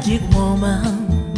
magic woman.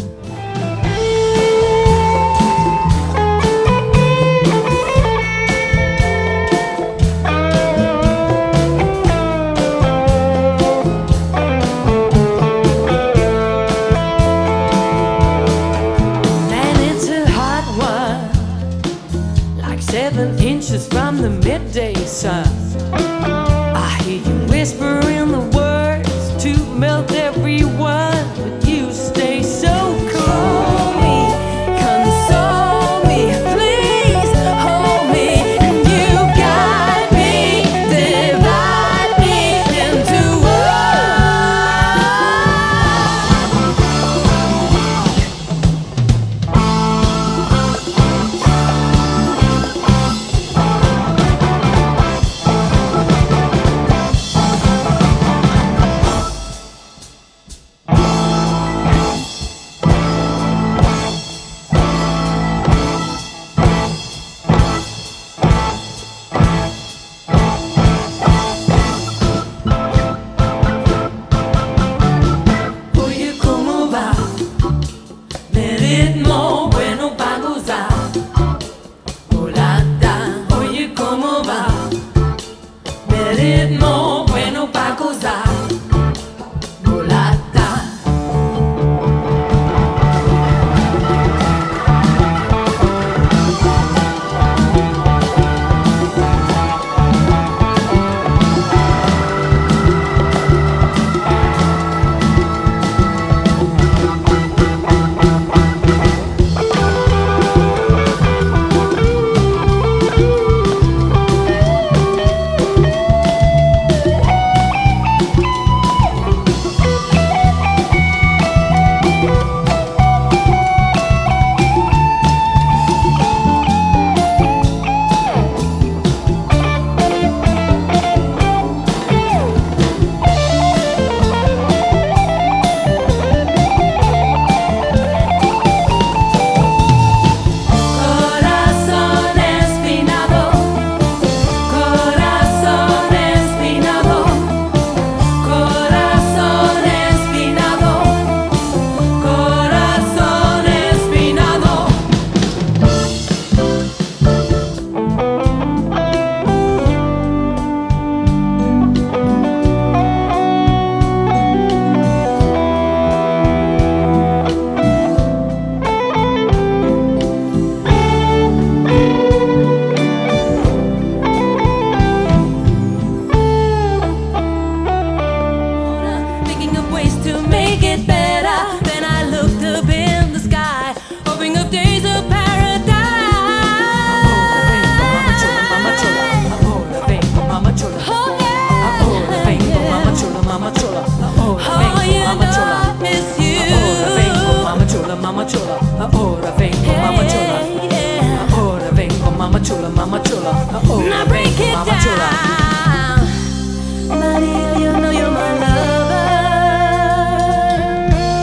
And it's a hot one, like 7 inches from the midday sun. I hear you whispering the words to melt everyone, but you stay so calm. Me, console me, please hold me, and you guide me, divide me into ritmo bueno pa' gozar. Mulata, oye cómo va. Mi ritmo bueno pa' gozar. Mulata. Mama chula, ahora vengo, mama chula. Ahora vengo, mama chula, mama chula. Ahora vengo, mama chula. Maria, you know you're my lover.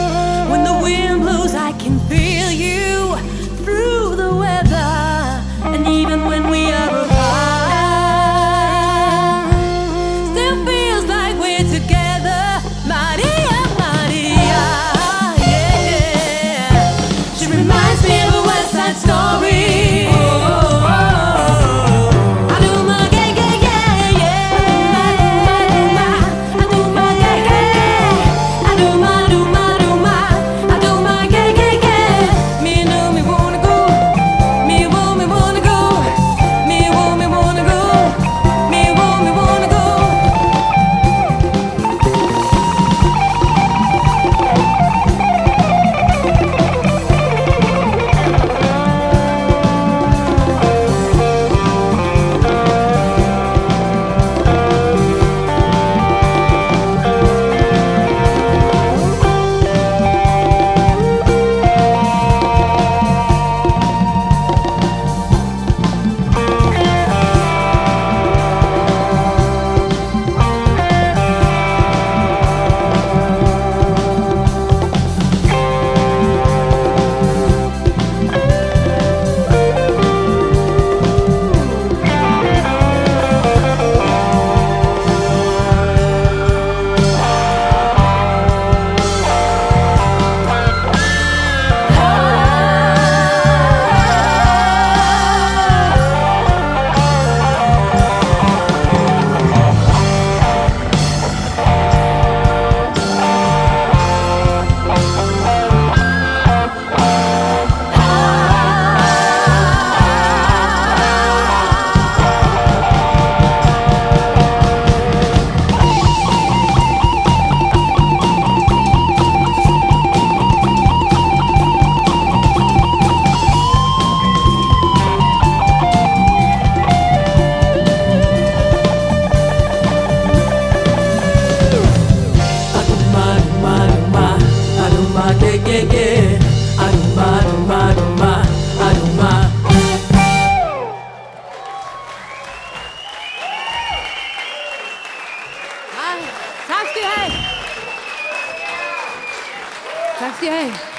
Tak skal I have. Tak skal I have.